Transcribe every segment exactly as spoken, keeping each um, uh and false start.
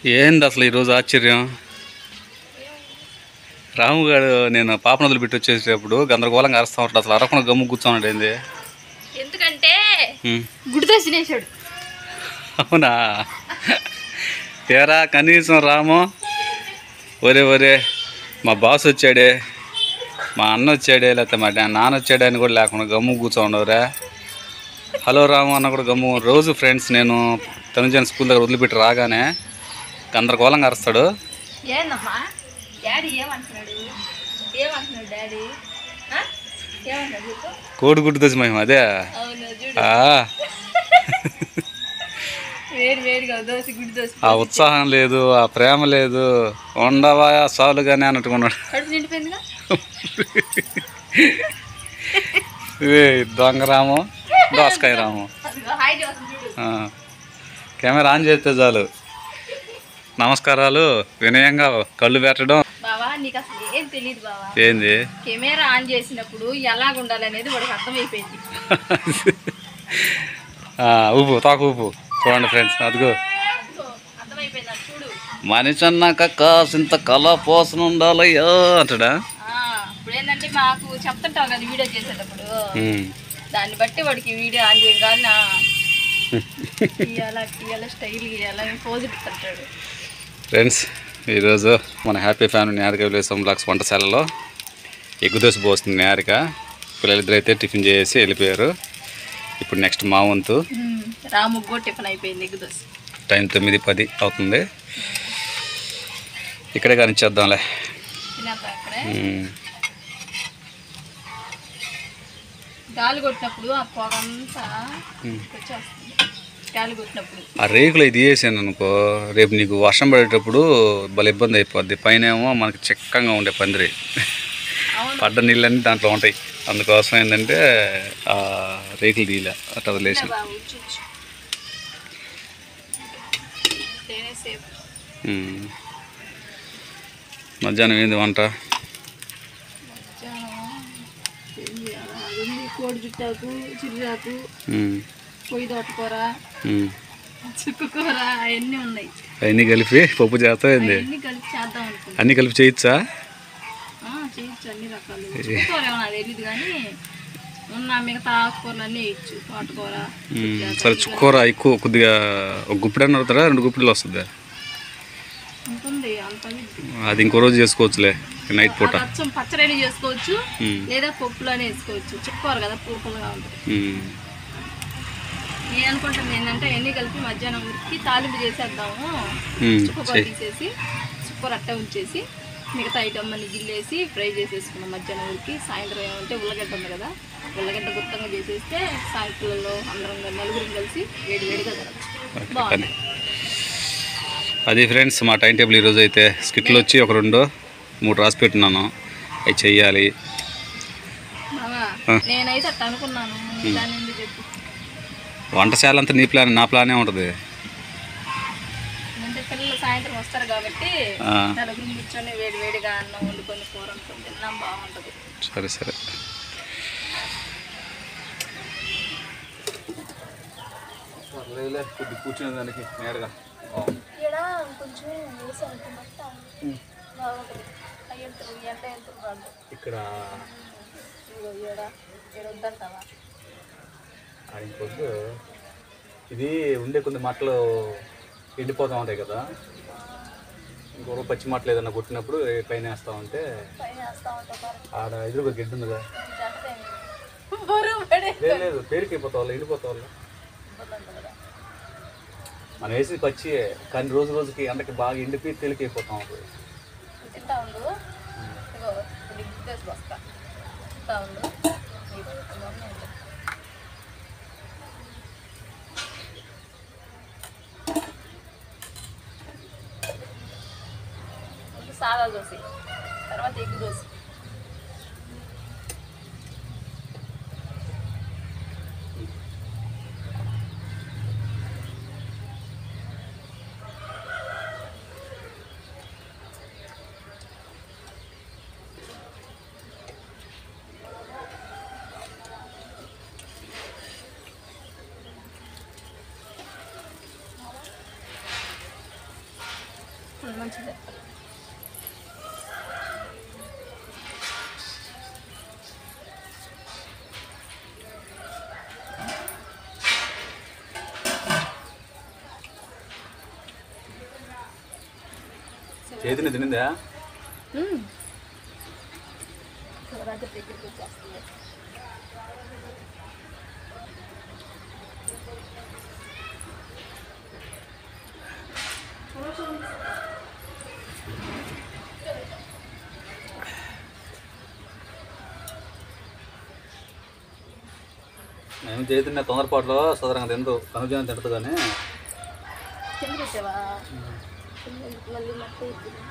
ఏంది అసలు ఈరోజు ఆశ్చర్యం? రాము గారు నేను పాపను వదిలిపెట్టి వచ్చేసేటప్పుడు గందరగోళంగా అరుస్తా ఉంటాడు. అసలు అరకుండా గమ్ము కూర్చోన్నాడు. ఏంది? ఎందుకంటే గుడితో తినేసాడు. అవునా? తేరా కనీసం రాము ఒరే ఒరే మా బాస్ వచ్చాడే, మా అన్న వచ్చాడే, లేకపోతే మా నాన్న వచ్చాడే అని కూడా లేకుండా గమ్ము కూర్చోండవురా. హలో రాము అన్న కూడా గమ్ము. రోజు ఫ్రెండ్స్ నేను తనుజాన్ స్కూల్ దగ్గర వదిలిపెట్టి రాగానే గందరగోళంగా అరుస్తాడు. ఏందమ్మా డాడీ ఏమంటున్నాడు? ఏమంటున్నాడు డాడీ? ఏమంటున్నాడు? కోడి గుడ్డు దశ మహిమ అదే. ఆ ఉత్సాహం లేదు, ఆ ప్రేమ లేదు. ఉండవా సాలుగానే అన్నట్టుకున్నాడు. దొంగ రాము, దోసకాయ రాము. కెమెరా ఆన్ చేస్తే చాలు నమస్కారాలు వినయంగా కళ్ళు పెట్టడం. బావా నీకు అసలు ఏం తెలియదు బావా. ఏంది? కెమెరా ఆన్ చేసినప్పుడు ఎలా ఉండాలి అనేది వాడికి అర్థమైపోయింది. ఊపు తాకు ఊపు. చూడండి ఫ్రెండ్స్, అదిగో మనిషి అన్నాక కాసింత కళ పోసన ఉండాలయ్యా అంటాడా. ఇప్పుడు ఏంటంటే మాకు చెప్తుంటాం కదా వీడియో చేసేటప్పుడు, దాన్ని బట్టి వాడికి వీడియో ఆన్ చేయగానే స్టైల్ పోజ్ ఇస్తుంటాడు. ఫ్రెండ్స్, ఈరోజు మన happy family Niharika village vlogs వంటశాలలో ఎగ్గు దోశ పోస్తుంది నిహారిక. పిల్లలిద్దరు అయితే టిఫిన్ చేసి వెళ్ళిపోయారు. ఇప్పుడు నెక్స్ట్ మా వంతు. రాముగ్గో టిఫిన్ అయిపోయింది. ఎగ్గు దోశ టైం తొమ్మిది పది అవుతుంది. ఇక్కడే కానిచ్చేద్దాంలే. గాలి కొట్టినప్పుడు ఆ పొగంతా వచ్చేస్తుంది. గాలి కొట్టినప్పుడు ఆ రేకులు ఇది వేసాను అనుకో, రేపు నీకు వర్షం పడేటప్పుడు భలే ఇబ్బంది అయిపోద్ది. పైన ఏమో మనకి చిక్కంగా ఉండే పందిరి, పడ్డ నీళ్ళన్నీ దాంట్లో ఉంటాయి. అందుకోసం ఏంటంటే ఆ రేకులు తీయలే, అట్లా వదిలేసాను. మధ్యాహ్నం ఏంది వంట? కోడి జుట్టాకు, చిరుజాకు, పొయ్యి తోటకూర, చుక్కకూర అవన్నీ ఉన్నాయి. అవన్నీ కలిపి పప్పు చేస్తా. ఏంది కలిపి చేద్దాం అనుకుంటా. అన్నీ కలిపి చేయొచ్చా? చేయొచ్చు, అన్ని రకాలు. చుక్కకూర ఏమో నాకు తెలియదు కానీ ఉన్న మిగతా ఆకుకూరలు అన్నీ వేయచ్చు. తోటకూర. సరే, చుక్కకూర ఎక్కువ కొద్దిగా ఒక గుప్పిడని అవుతారా, రెండు గుప్పిడలు వస్తుందా? ఉంటుంది అంత. అది ఇంకో రోజు చేసుకోవచ్చులే, నైట్ పూట. పచ్చడి చేసుకోవచ్చు, లేదా పప్పులోనే వేసుకోవచ్చు. చుక్కకూర కదా, పూర్పులుగా ఉంటుంది. నేను అనుకుంటాను ఏంటంటే ఎన్ని కలిపి మధ్యాహ్నం ఉరికి తాలింపు చేసేద్దాము. చుక్కకూర తీసేసి చుక్కకూర అట్ట ఉంచేసి మిగతా ఐటమ్ అన్ని గిల్లేసి ఫ్రై చేసేసుకున్నాం మధ్యాహ్నం ఉరికి. సాయంత్రం ఏమంటే ఉల్లగడ్డ ఉంది కదా, ఉల్లగడ్డ గుత్తంగా చేసేస్తే సాయంత్రంలో అందరం నలుగురం కలిసి వేడి వేడిగా తినచ్చు. బాగుంది. అది ఫ్రెండ్స్ మా టైం టేబుల్. ఈరోజు అయితే స్కిట్లు వచ్చి ఒక రెండు మూడు రాసి పెట్టున్నాను, అవి చెయ్యాలి. నేనైతే అట్లా అనుకున్నాను. చెప్పు, వంటశాల అంతా నీ ప్లాన్, నా ప్లానే ఉంటుంది. అంటే పిల్లలు సాయంత్రం వస్తారు కాబట్టి నలుగురు కూర్చొని వేడి వేడిగా అన్నం వండుకొని కూర వండుకొని తిన్నాం, బాగుంటుంది. సరే సరే. కూర్చునే దానికి నేరుగా ఇక్కడ ఇంకొద్దు ఇది ఉండే కొన్ని మట్టలు ఎండిపోతూ ఉంటాయి కదా. ఇంకొక పచ్చి మట్టలు ఏదన్నా కొట్టినప్పుడు పైన వేస్తూ ఉంటే ఆడ ఎదురుగా గడ్డి ఉందిగా, లేదు పేరుకైపోతా వాళ్ళు, ఎండిపోతా వాళ్ళు. మనం వేసి పచ్చి కానీ రోజు రోజుకి ఎండకి బాగా ఎండిపోయి తేలికైపోతాం. సాదా దోశ, తర్వాత ఎగ్ దోశ. వస్తుంది మంచిది. చేతిని తినిందా? శివరాత్రి దగ్గరికి వచ్చేస్తుంది. మేము చేతిన తొందరపాటులో సదరంగా తిందు కనుజాన్ని తింటుంది కానీ కింద పెట్టావా? మళ్ళీ మట్టి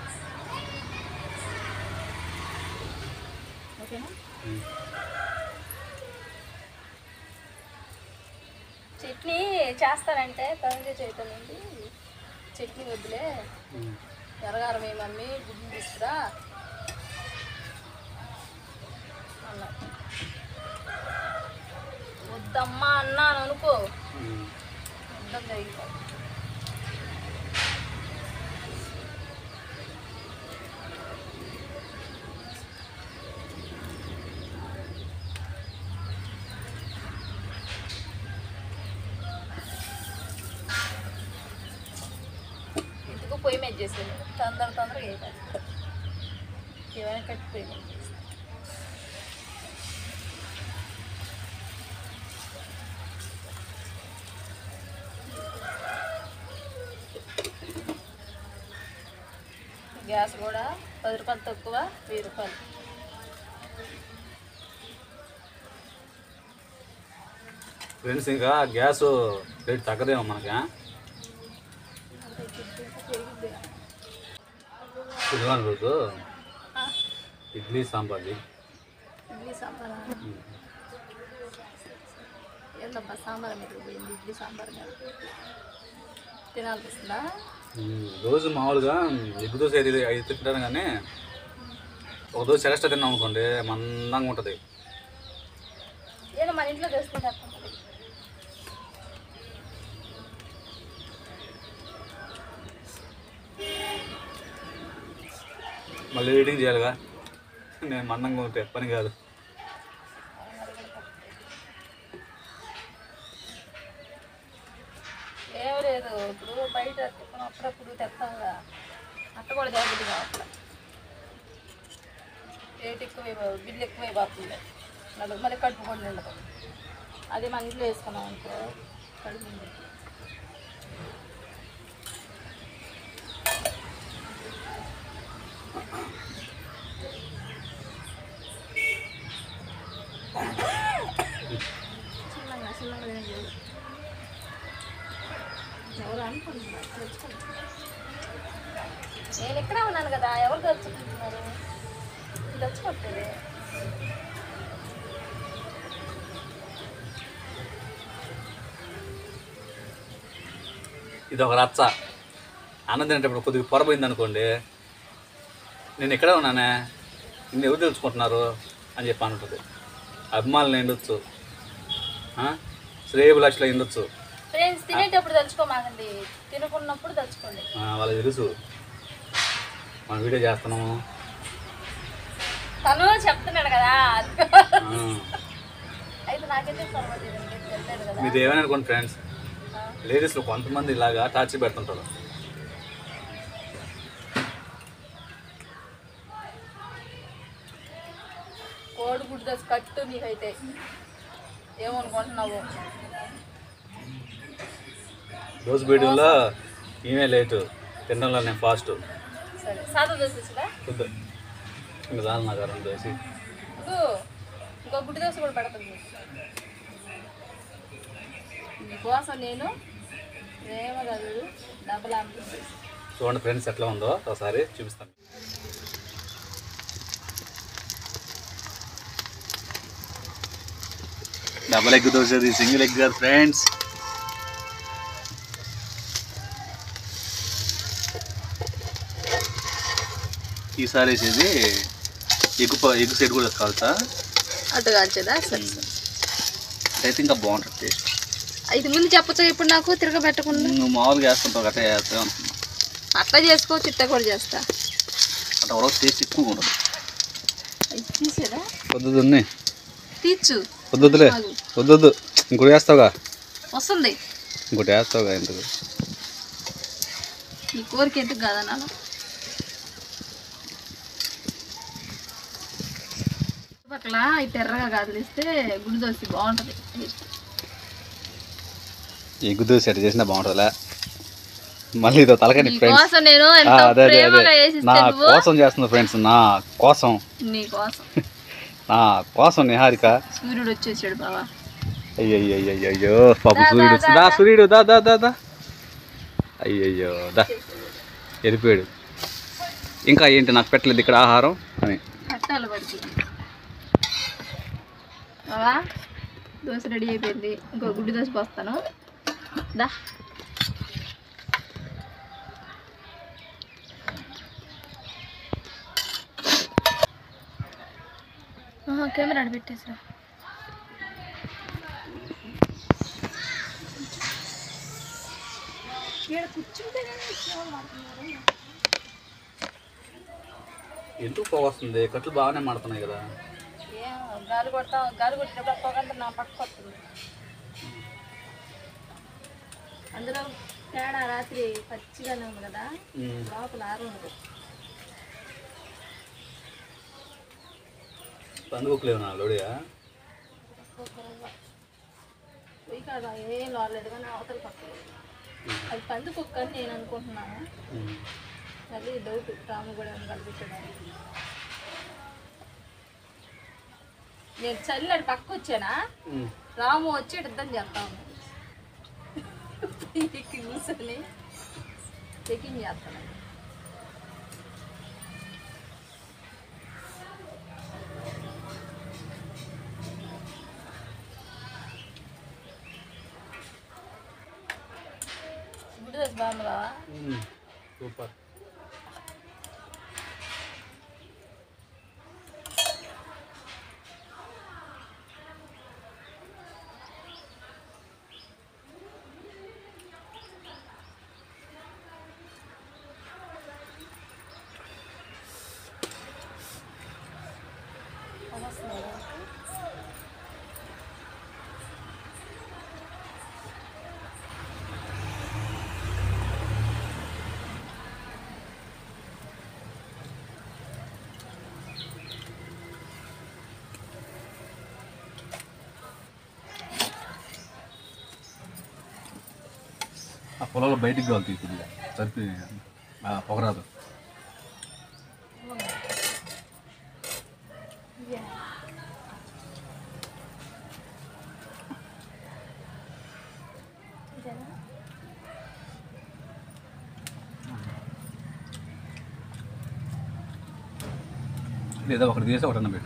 ఓకేనా? చట్నీ చేస్తారంటే కనుక చేయటండి. చట్నీ వద్దులే, ఎరగారం ఏ మమ్మీ గుడ్డు తీసుకురా అన్నా. వద్దమ్మా అన్నాను అనుకో, వద్దని జరిగిపోతుంది. ఇంటికి పొయ్యి మీద చేసేది తొందర తొందరగా అయిపోతుంది. ఏమైనా కట్టి పొయ్యి మీద చేస్తాను. గ్యాస్ కూడా పది రూపాయలు తక్కువ, వెయ్యి రూపాయలు. ఫ్రెండ్స్ ఇంకా గ్యాస్ రేట్ తగ్గదేమో మనకి. శనివారం రోజు ఇడ్లీ సాంబార్ ఇడ్లీ సాంబార్ ఏందబ్బా సాంబార్ మీద పోయింది. ఇడ్లీ సాంబార్ మీద తినాలనిపిస్తుందా? రోజు మామూలుగా ఎగ్గు దోశ ఐదు ఐదు తింటాను కానీ ఒక దోశ ఎక్స్ట్రా తిన్నాం అనుకోండి మందంగా ఉంటుంది. ఏదో మన ఇంట్లో చేసుకుంటే మళ్ళీ ఎడిటింగ్ చేయాలిగా, నేను మందంగా ఉంటే పని కాదు. ఏం లేదు, ఇప్పుడు బయట తిప్పడం అప్పుడప్పుడు తెస్తాంగా, అట్ట కూడా జాగ్రత్త కావట్లే. రేట్ ఎక్కువ బిల్లు ఎక్కువైపోతుంది, నడు మళ్ళీ కడుపు కూడా ఉండదు. అది మన ఇంట్లో వేసుకున్నాం అనుకో కడుపు ఉండదు. చిన్నగా చిన్నగా లేదు, ఎవరు అనుకుంటున్నారు తెచ్చుకుంటున్నారు. నేను ఇక్కడే ఉన్నాను కదా, ఎవరు తెచ్చుకుంటున్నారు? తెచ్చుకోవట్లేదు. ఇది ఒక రచ్చ. అన్నం తినేటప్పుడు కొద్దిగా పొరపోయింది అనుకోండి, నేను ఇక్కడే ఉన్నానే, ఇన్ని ఎవరు తెలుసుకుంటున్నారు అని చెప్పి అంటుంది. అభిమానులు ఎండొచ్చు, శ్రేయభిలాషులు ఎండొచ్చు. ఫ్రెండ్స్ తినేటప్పుడు తెచ్చుకోమాకండి, తినుకున్నప్పుడు తెచ్చుకోండి. వాళ్ళకి తెలుసు మనం వీడియో చేస్తున్నాము. తను చెప్తున్నాడు కదా, అయితే నాకైతే తెలియదు కదా. మీరు ఏమైనా అనుకోండి ఫ్రెండ్స్, లేడీస్లో కొంతమంది ఇలాగా టార్చర్ పెడుతుంటారు. కోడి గుడ్డు దశ కట్టు నీకైతే ఏమనుకుంటున్నావు? రోజు బీడింగ్లో ఈమె లేటు, తినడంలో నేను ఫాస్ట్. సరే సాదా దోశ తెచ్చుదా? వద్దు ఇంకా చాలు నాకు రెండు దోశ. ఇంకో గుడ్డి దోశ కూడా పెడతాను నీకోసం. నేను ఏమో కాదు డబ్బులు అమ్ముతుంది. చూడండి ఫ్రెండ్స్ ఎట్లా ఉందో ఒకసారి చూపిస్తాను. డబల్ ఎగ్ దోశ, అది సింగిల్ ఎగ్ కాదు ఫ్రెండ్స్. ఈసారి వేసేది ఎగ్గు ఎగ్గు సైడ్ కూడా కాల్చా, అటు కాల్చేదా? సరే సరే అయితే ఇంకా బాగుంటుంది టేస్ట్. ఇది ముందు చెప్పచ్చు, ఇప్పుడు నాకు తిరగబెట్టకుండా. నువ్వు మామూలుగా వేస్తుంటావు అట్లా వేస్తావు అనుకున్నా. అట్ట అట్లా చేసుకోవచ్చు, ఇట్లా కూడా చేస్తా. అంటే ఒక టేస్ట్ ఎక్కువగా ఉండదు. తీసేదా వద్దు తీర్చు వద్దులే వద్దు ఇంకోటి వేస్తావుగా. వస్తుంది ఇంకోటి వేస్తావుగా. ఎందుకు ఈ కోరిక ఎందుకు కాదన్నా. పక్కల ఇటు ఎర్రగా కాదులిస్తే గుడి దోశ బాగుంటుంది. ఎగ్గు దోశ ఎట్ట చేసినా బాగుంటుందిలే. మళ్ళీ ఇదో తలకాయ ఫ్రెండ్స్, నేను అదే అదే నా కోసం చేస్తున్నా ఫ్రెండ్స్, నా కోసం నీ కోసం నా కోసం నిహారిక. సూర్యుడు వచ్చేసాడు బావా. అయ్యో అయ్యో అయ్యో పాప సూర్యుడు దా సూర్యుడు దా దా దా దా అయ్యయ్యో దా వెళ్ళిపోయాడు. ఇంకా ఏంటి నాకు పెట్టలేదు ఇక్కడ ఆహారం అని. కట్టాలి పడుతుంది బావా. దోశ రెడీ అయిపోయింది. ఇంకో గుడ్డి దోశ పోస్తాను దా. కెమెరా పెట్టేసా. ఎందుకు పొగ వస్తుంది? కట్లు బాగానే మాడుతున్నాయి కదా. గాలి కొడతా గాలి కొట్టినప్పుడు పొగ అంతా నా పక్కకు వస్తుంది. అందులో తేడా రాత్రి పచ్చిగానే ఉంది కదా, లోపల ఆరు ఉంది. పందుకోలేవు నా లోడియా పోయి కాదు ఏం లోలేదు కానీ అవతల పక్కన అది పందుకొక్క అని నేను అనుకుంటున్నాను. మళ్ళీ డౌట్ రాము కూడా కనిపించడానికి. నేను చల్లాడు పక్క వచ్చానా, రాము వచ్చి ఇద్దం చేస్తాను. కూర్చొని చెకింగ్ చేస్తాను. గుడి దోశ బాగుందా? సూపర్. ఆ పొలాలు బయటికి కావాలి తీసుకుంది సరిపి పొగరాదు. లేదా ఒకటి తీసి ఒకటి అన్న పెట్టు.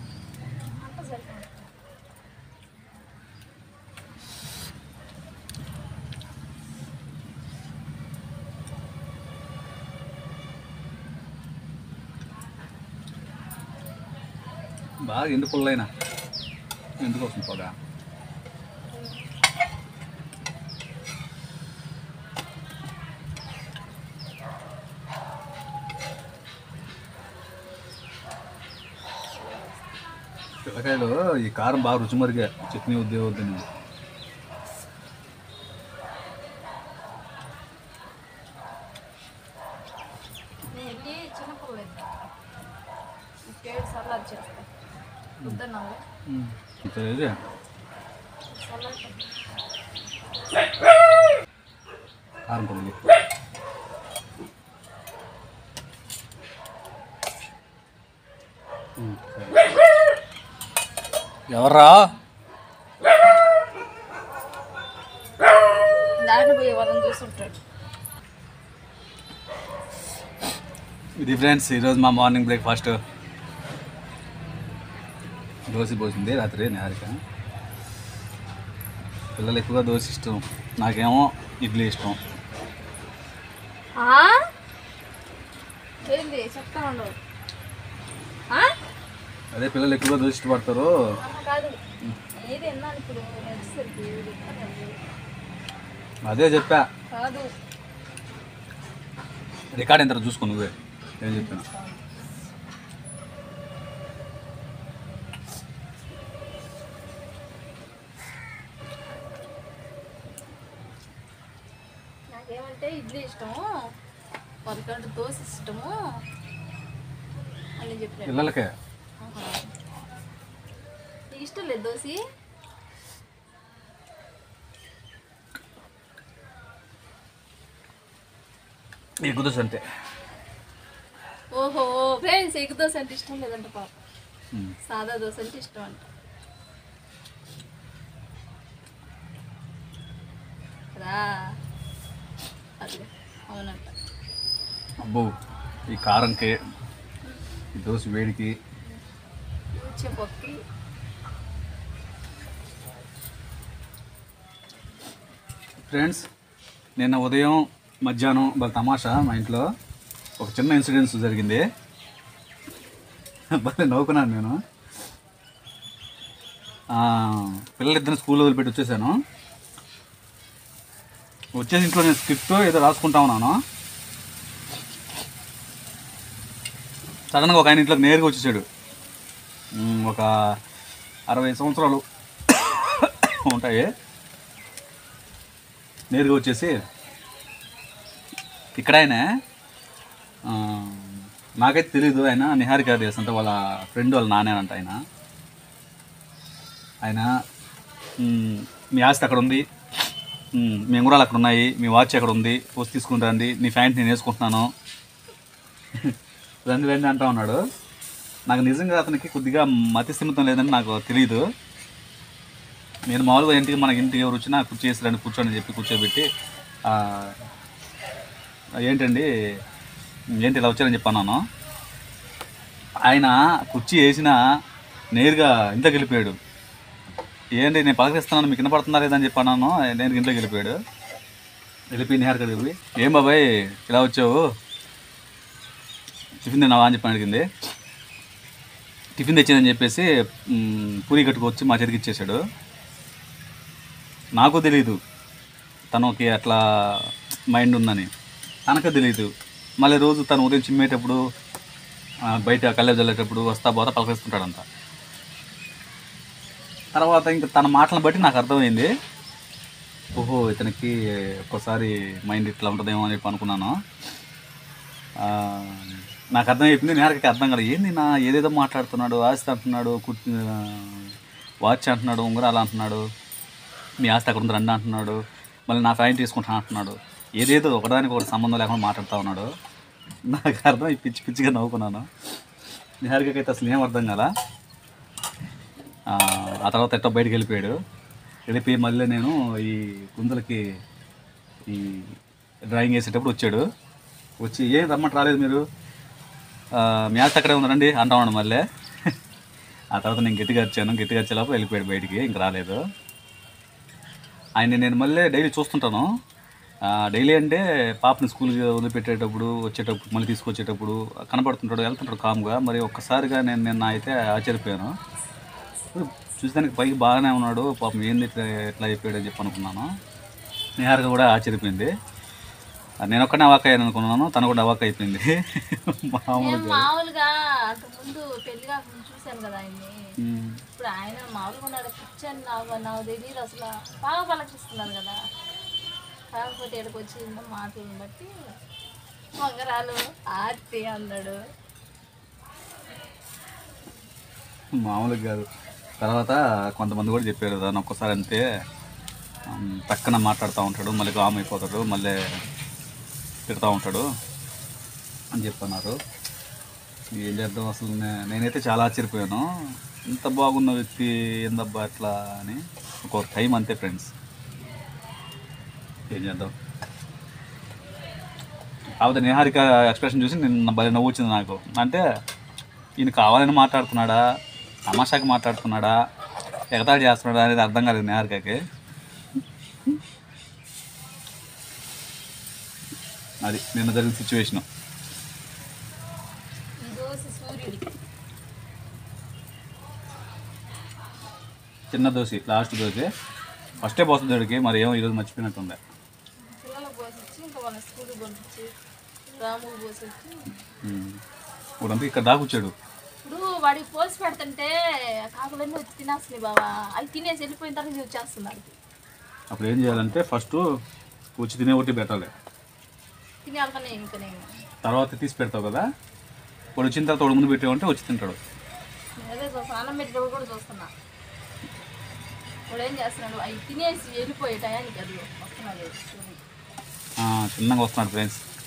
బాగా ఎందుకు పుల్లైనా ఎందుకు వస్తుంది పొగ? పిల్లకాయలు ఈ కారం బాగా రుచి మరిగా చట్నీ వద్దే వద్దని. కారం పొడి ఎవర్రా? దారిని పోయే వాళ్ళని చూస్తుంటాడు. ఇది ఫ్రెండ్స్ ఈరోజు మా మార్నింగ్ బ్రేక్ఫాస్ట్. దోశ పోసింది రాత్రి నిహారిక. పిల్లలు ఎక్కువగా దోశ ఇష్టం, నాకేమో ఇడ్లీ ఇష్టం. ఏంది చెప్తా ఉండవు. అదే పిల్లలు ఎక్కువగా దోశ ఇష్టపడతారు. కాదు ఏది ఎన్నాను ఇప్పుడు వచ్చేసరికి అదే చెప్పా. కాదు రికార్డ్ ఎంత చూసుకో నువ్వే ఏం చెప్పాను. నాకేమంటే ఇడ్లీ ఇష్టము, పదకొండు దోశ ఇష్టము అని చెప్పాను. పిల్లలకే నీకు ఇష్టం లేదు దోశ? ఎగ్గు దోశ అంటే ఓహో ఫ్రెండ్స్, ఎగ్ దోశ అంటే ఇష్టం లేదంట పాప, సాదా దోశ అంటే ఇష్టం అంట రా. అదే అవునంట. అబ్బో ఈ కారంకి ఈ దోశ వేడికి పప్పు ఫ్రెండ్స్, నిన్న ఉదయం మధ్యాహ్నం బాగా తమాషా మా ఇంట్లో ఒక చిన్న ఇన్సిడెంట్స్ జరిగింది. బాగా నవ్వుకున్నాను నేను. పిల్లలిద్దరిని స్కూల్లో వదిలిపెట్టి వచ్చేసాను. వచ్చేసి ఇంట్లో నేను స్క్రిప్ట్ ఏదో రాసుకుంటా ఉన్నాను. సడన్గా ఒక ఆయన ఇంట్లోకి నేరుగా వచ్చేసాడు. ఒక అరవై సంవత్సరాలు ఉంటాయి. నేరుగా వచ్చేసి ఇక్కడ ఆయన, నాకైతే తెలీదు, ఆయన నిహారిక దేశ్ అంటే వాళ్ళ ఫ్రెండ్ వాళ్ళ నానేనంట ఆయన. ఆయన మీ ఆస్తి అక్కడ ఉంది, మీ ఉంగరాలు అక్కడ ఉన్నాయి, మీ వాచ్ అక్కడ ఉంది, పోస్ట్ తీసుకుని రండి, నీ ప్యాంట్ నేను వేసుకుంటున్నాను రండి రండి అంటా ఉన్నాడు. నాకు నిజంగా అతనికి కొద్దిగా మతి స్థిమితం లేదని నాకు తెలియదు. నేను మామూలుగా ఇంటికి మనకి ఇంటికి ఎవరు వచ్చినా కూర్చేసి రండి కూర్చోని చెప్పి కూర్చోబెట్టి ఏంటండి ఏంటి ఇలా వచ్చారని చెప్పన్నాను. ఆయన కుర్చీ వేసిన నేరుగా ఇంట్లోకి వెళ్ళిపోయాడు. ఏంటి నేను పలకరిస్తున్నాను మీకు వినపడుతుందా లేదని చెప్పన్నాను. నేను ఇంట్లోకి వెళ్ళిపోయాడు. వెళ్ళిపోయి నిహారిక వెళ్ళిపోయి ఏం బాబాయ్ ఇలా వచ్చావు, టిఫిన్ తిన్నావా అని చెప్పి అడిగింది. టిఫిన్ తెచ్చిందని చెప్పేసి పూరి కట్టుకొచ్చి మా చేతికి ఇచ్చేసాడు. నాకు తెలియదు తనకి అట్లా మైండ్ ఉందని, తనకు తెలియదు. మళ్ళీ రోజు తను ఉదయం చిమ్మేటప్పుడు బయట కళ్ళ చల్లేటప్పుడు వస్తా పోతా పలకరిస్తుంటాడంట. తర్వాత ఇంకా తన మాటలను బట్టి నాకు అర్థమైంది, ఓహో ఇతనికి ఒక్కోసారి మైండ్ ఇట్లా ఉంటుందేమో అని చెప్పి అనుకున్నాను. నాకు అర్థమైపోయింది. నేనకి అర్థం కాదు, ఏంది నా ఏదేదో మాట్లాడుతున్నాడు, ఆస్తి అంటున్నాడు, కుర్చీ వాచ్ అంటున్నాడు, ఉంగరాలు అంటున్నాడు, మీ ఆస్తి అక్కడ ఉంది రండి అంటున్నాడు, మళ్ళీ నా ఫ్యాన్ తీసుకుంటాను అంటున్నాడు, ఏదేదో ఒకదానికి ఒకటి సంబంధం లేకుండా మాట్లాడుతూ ఉన్నాడు. నాకు అర్థం ఈ పిచ్చి పిచ్చిగా నవ్వుకున్నాను. నిహారికైతే అసలు ఏం అర్థం కదా. ఆ తర్వాత ఎట్టో బయటకు వెళ్ళిపోయాడు. వెళ్ళిపోయి మళ్ళీ నేను ఈ కుందలకి ఈ డ్రాయింగ్ వేసేటప్పుడు వచ్చాడు. వచ్చి ఏం రమ్మంట రాలేదు మీరు, మీ ఆస్తి అక్కడే ఉన్నారండి అంటా ఉన్నాడు మళ్ళీ. ఆ తర్వాత నేను గట్టిగా వచ్చాను. గట్టిగా వచ్చేలోపు వెళ్ళిపోయాడు బయటికి, ఇంక రాలేదు. ఆయన నేను మళ్ళీ డైలీ చూస్తుంటాను. డైలీ అంటే పాపని స్కూల్కి వదిలిపెట్టేటప్పుడు వచ్చేటప్పుడు మళ్ళీ తీసుకొచ్చేటప్పుడు కనపడుతుంటాడు, వెళ్తుంటాడు కామ్గా. మరి ఒక్కసారిగా నేను నిన్న అయితే ఆశ్చర్యపోయాను. చూసేదానికి పైకి బాగానే ఉన్నాడు, పాపం ఏంది ఇట్లా ఎట్లా అయిపోయాడు అని చెప్పి అనుకున్నాను. నిహారిక కూడా ఆశ్చర్యపోయింది. నేను ఒక్కనే అవాక్ అయ్యాను అనుకున్నాను, తను కూడా అవాక్ అయిపోయింది. మామూలుగా అంతకుముందు పెళ్లి కాకుండా చూశాను కదా ఆయన్ని. ఇప్పుడు ఆయన మామూలుగా ఉన్నాడు, కూర్చొని నాకు నాకు తెలియదు అసలు, బాగా పలకరిస్తున్నాను కదా. కాకపోతే ఎక్కడికి వచ్చి మాటలను బట్టి వంగరాలు ఆర్తి అన్నాడు. మామూలుగా కాదు. తర్వాత కొంతమంది కూడా చెప్పారు దాన్ని ఒక్కసారి అంతే పక్కన మాట్లాడుతూ ఉంటాడు, మళ్ళీ కామ్ అయిపోతాడు, మళ్ళీ తిడుతూ ఉంటాడు అని చెప్పన్నారు. ఏం చేద్దాం అసలు. నేనైతే చాలా ఆశ్చర్యపోయాను, ఇంత బాగున్న వ్యక్తి ఏందబ్బా అట్లా అని. ఒక టైం అంతే ఫ్రెండ్స్, ఏం చేద్దాం. కాకపోతే నిహారిక ఎక్స్ప్రెషన్ చూసి నిన్న భలే నవ్వు వచ్చింది నాకు. అంటే ఈయన కావాలని మాట్లాడుతున్నాడా, తమాషాకి మాట్లాడుతున్నాడా, ఎగతాళి చేస్తున్నాడా అనేది అర్థం కాలేదు నిహారికకి. అది నిన్న జరిగిన సిచ్యువేషను. చిన్న దోశ, లాస్ట్ దోశ ఫస్టే పోతుంది వాడికి. మరి ఏమో ఈరోజు మర్చిపోయినట్టుంది. రాము పోసేసి ఇప్పుడంతా ఇక్కడ దాకొచ్చాడు. ఇప్పుడు వాడికి పోసి పెడుతుంటే కాకులన్నీ వచ్చి తినేస్తున్నాయి బావా. అవి తినేసి వెళ్ళిపోయిన తర్వాత వచ్చేస్తున్నారు. అప్పుడు ఏం చేయాలంటే ఫస్ట్ వచ్చి తినే ఒకటి పెట్టాలి, తినే వాళ్ళకనే ఇంకా నేను తర్వాత తీసి పెడతావు కదా, వాడు వచ్చిన తర్వాత వాడు ముందు పెట్టామంటే వచ్చి తింటాడు. అదే చూస్తాను, అన్నం పెట్టేటప్పుడు కూడా చూస్తున్నా. వాడు ఏం చేస్తున్నాడు, అవి తినేసి వెళ్ళిపోయే టయానికి అది వస్తున్నాడు. చిన్నగా వస్తున్నాడు ఫ్రెండ్స్.